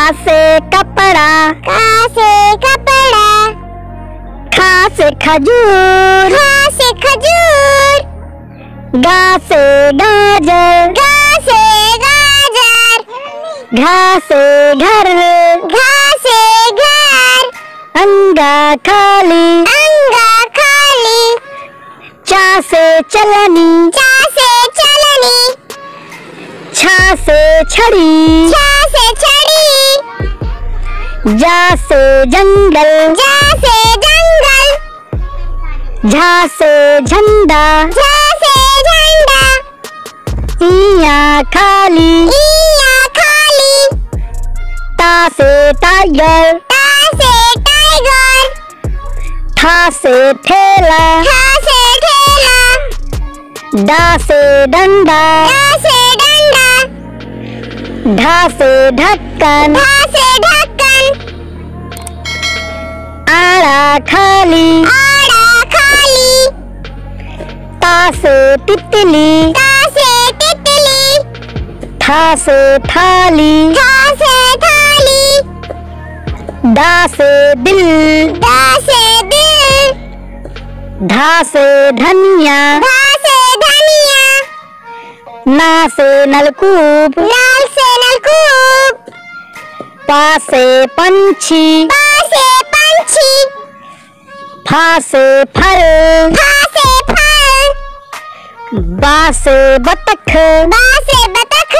से कपड़ा, का से कपड़ा। खा से खजूर, खा से खजूर। गा से गाजर, गा से गाजर। घा से घर, घा से घर। अंगा खाली, अंगा खाली। चा से चलनी, चा से चलनी। छा से छड़ी, छा से छड़ी। जा से जंगल, जा से जंगल। झा से झंडा, झा से झंडा। इया खाली, इया खाली। ता से टाइगर, ता से टाइगर। ठा से ठेला, ठा से ठेला। डा से डंडा, डा से डंडा। ढा से ढक्कन, ढा से ढक्कन। आड़ा खाली, आड़ा खाली। ता से तितली, ता से तितली। था से थाली, था से थाली। दा से दिल, दा से दिल। धा से धनिया, धा से धनिया। ना से नलकूप, नाल से नलकूप। पा से पंछी, पा से पंछी। फा से फल, फा से फल। बा से बतख, बा से बतख।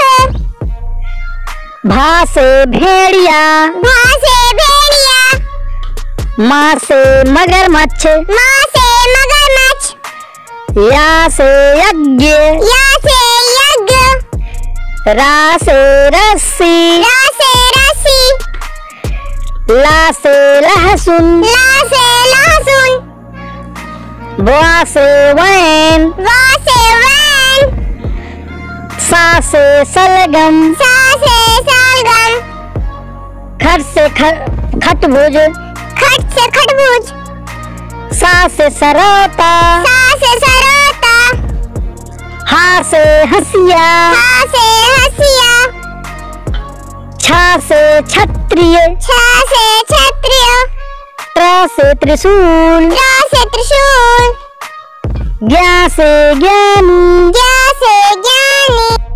भा से भेड़िया, भा से भेड़िया। माँ से मगरमच्छ, माँ से मगरमच्छ। या से यज्ञ, या से यज्ञ। रा से रस्सी, रा से रस्सी। ला से लहसुन, ला से लहसुन। वा से वैन, वा से वैन। सा से सलगम, सा से सलगम। खट से खटभुज, खट से खटभुज। सा से सरोता, सा से सरोता। हा से हसिया, हा से हसिया। छा से क्षत्रिय, छा से क्षत्रिय। त्रा से त्रिशूल, रा से त्रिशूल। ज्ञा से ज्ञानी, ज्ञा से ज्ञानी।